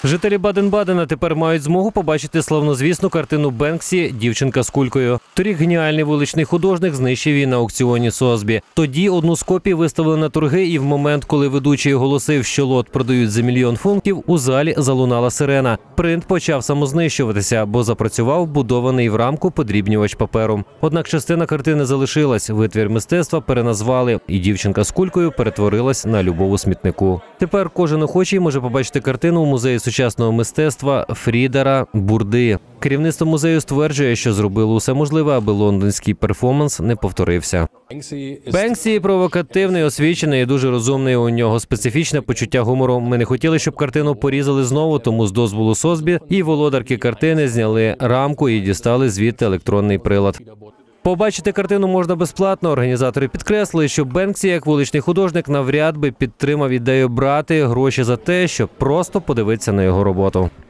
Жителі Баден-Бадена тепер мають змогу побачити славнозвісну картину Бенксі «Дівчинка з кулькою». Торік геніальний вуличний художник знищив її на аукціоні Созбі. Тоді одну з копій виставили на торги, і в момент, коли ведучий оголосив, що лот продають за $1 000 000, у залі залунала сирена. Принт почав самознищуватися, бо запрацював вбудований в рамку подрібнювач паперу. Однак частина картини залишилась, витвір мистецтва переназвали, і «Дівчинка з кулькою» перетворилась на любов у смітнику. Тепер кожен охочий може побачити картину у музеї сучасного мистецтва Фрідера Бурди. Керівництво музею стверджує, що зробило усе можливе, аби лондонський перформанс не повторився. Бенксі провокативний, освічений і дуже розумний. У нього специфічне почуття гумору. Ми не хотіли, щоб картину порізали знову, тому з дозволу Созбі і володарки картини зняли рамку і дістали звідти електронний прилад. Побачити картину можна безплатно. Організатори підкреслили, що Бенксі, як вуличний художник, навряд би підтримав ідею брати гроші за те, щоб просто подивитися на його роботу.